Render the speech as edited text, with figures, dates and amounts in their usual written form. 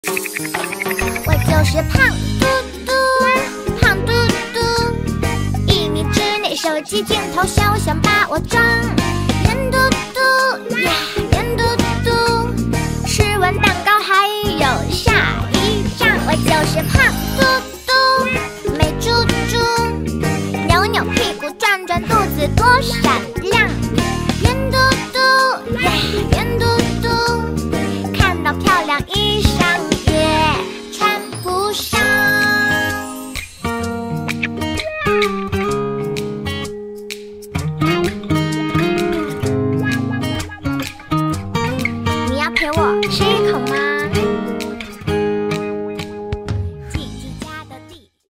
我就是胖嘟嘟，胖嘟嘟，1米之内手机镜头小想把我装。圆嘟嘟呀，圆嘟嘟，吃完蛋糕还有下一站。我就是胖嘟嘟，美猪猪，扭扭屁股转转肚子多闪。